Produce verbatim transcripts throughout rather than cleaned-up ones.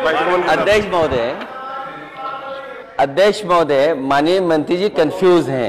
अध्यक्ष महोदय अध्यक्ष महोदय माननीय मंत्री जी कंफ्यूज हैं।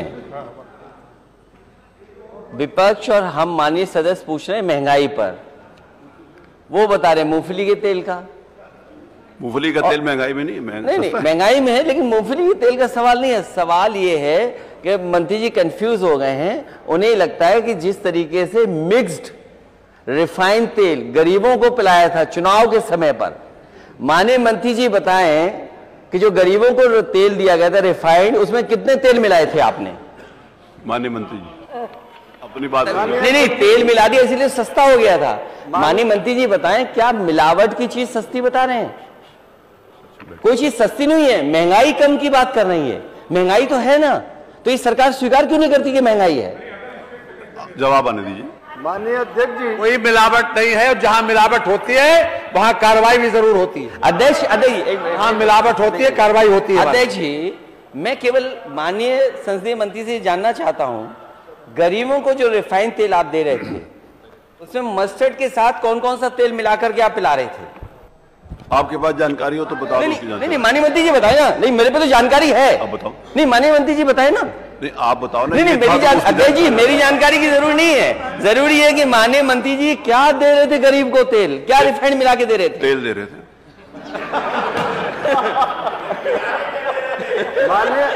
विपक्ष और हम माननीय सदस्य पूछ रहे हैं महंगाई पर, वो बता रहे हैं मूंगफली के तेल का। मूंगफली का तेल महंगाई में नहीं, महंगा नहीं नहीं महंगाई में है, लेकिन मूंगफली के तेल का सवाल नहीं है। सवाल ये है कि मंत्री जी कंफ्यूज हो गए हैं। उन्हें लगता है कि जिस तरीके से मिक्स्ड रिफाइंड तेल गरीबों को पिलाया था चुनाव के समय पर, माननीय मंत्री जी बताएं कि जो गरीबों को तेल दिया गया था रिफाइंड, उसमें कितने तेल मिलाए थे आपने? माननीय मंत्री जी अपनी बात नहीं नहीं तेल मिला दिया इसीलिए सस्ता हो गया था। माननीय मंत्री जी बताएं क्या मिलावट की चीज सस्ती बता रहे हैं? कोई चीज सस्ती नहीं है, महंगाई कम की बात कर रही है। महंगाई तो है ना, तो ये सरकार स्वीकार क्यों नहीं करती कि महंगाई है? जवाब आने दीजिए। माननीय अध्यक्ष जी, कोई मिलावट नहीं है, और जहां मिलावट होती है वहां कार्रवाई भी जरूर होती है। अध्यक्ष अध्यक्ष जहां मिलावट होती है कार्रवाई होती है। अध्यक्ष जी, मैं केवल माननीय संसदीय मंत्री से जानना चाहता हूं, गरीबों को जो रिफाइंड तेल आप दे रहे थे उसमें मस्टर्ड के साथ कौन कौन सा तेल मिलाकर के आप पिला रहे थे? आपके पास जानकारी हो तो बता दो। नहीं नहीं माननीय मंत्री जी बताए ना। नहीं मेरे पे तो जानकारी है। आप बताओ। नहीं माननीय मंत्री जी बताए ना। नहीं आप बताओ ना। नहीं नहीं मेरी जान अध्यक्ष जी मेरी जानकारी की जरूरी नहीं है। जरूरी है कि माननीय मंत्री जी क्या दे रहे थे गरीब को तेल, क्या रिफाइंड मिला के दे रहे थे? तेल दे रहे थे। माननीय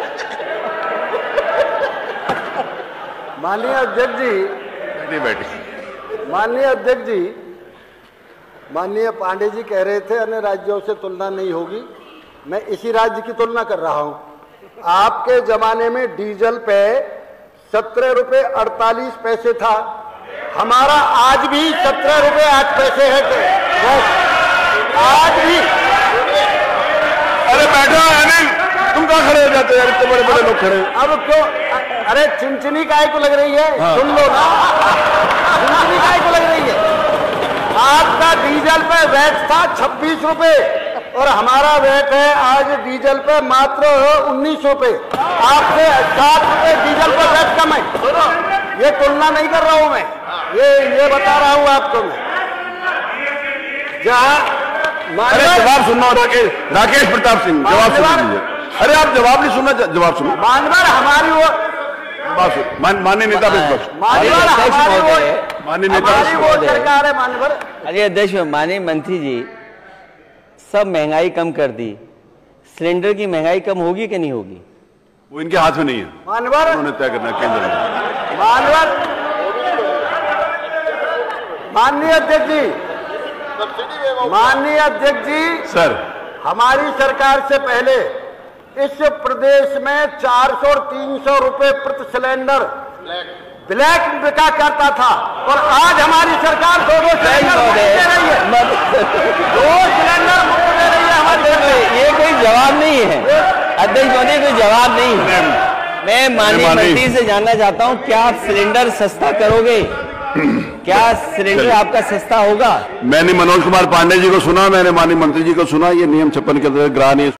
माननीय अध्यक्ष जी नहीं बैठी माननीय अध्यक्ष जी माननीय पांडे जी कह रहे थे अन्य राज्यों से तुलना नहीं होगी। मैं इसी राज्य की तुलना कर रहा हूं। आपके जमाने में डीजल पे सत्रह रुपए अड़तालीस पैसे था, हमारा आज भी सत्रह रुपए आठ पैसे है। आज भी। अरे बैठो अनिल, तुम कहाँ खड़े हो जाते हो यार? इतने बड़े बड़े लोग खड़े। अब क्यों? अरे चिनचिनी काहे को लग रही है? हाँ। सुन लो ना, चिनचिनी काहे को लग रही है? आपका डीजल पे वैट था छब्बीस रुपए और हमारा वैट है आज डीजल पे मात्र उन्नीस रुपए। आपसे सात रुपए डीजल पर वैट कम है। ये तुलना नहीं कर रहा हूं मैं, ये ये बता रहा हूं आपको मैं। जहां अरे जवाब सुनना राकेश राकेश प्रताप सिंह जवाब सुन लीजिए। अरे आप जवाब नहीं सुनना, जवाब सुनो। मानवर हमारी वो माननीय नेता विपक्ष मानवर हमारी वो माननीय नेता हमारी वो सरकार है मानवर। अरे अध्यक्ष माननीय मंत्री जी सब महंगाई कम कर दी, सिलेंडर की महंगाई कम होगी कि नहीं होगी? वो इनके हाथ में नहीं है, मानवर उन्होंने तय करना है केंद्र में। मानवर माननीय अध्यक्ष जी माननीय अध्यक्ष जी सर, हमारी सरकार से पहले इस प्रदेश में चार सौ और तीन सौ रुपए प्रति सिलेंडर ब्लैक बिका करता था और आज हमारी सरकार दो दो सिलेंडर मुफ्त दे रही है। दो सिलेंडर मुफ्त दे रही है हमारी सरकार। ये कोई जवाब नहीं है अध्यक्ष महोदय, कोई जवाब नहीं है। मैं माननीय मंत्री से जानना चाहता हूँ क्या आप सिलेंडर सस्ता करोगे? क्या सिलेंडर आपका सस्ता होगा? मैंने मनोज कुमार पांडे जी को सुना, मैंने माननीय मंत्री जी को सुना। ये नियम छप्पन के अंदर ग्रहण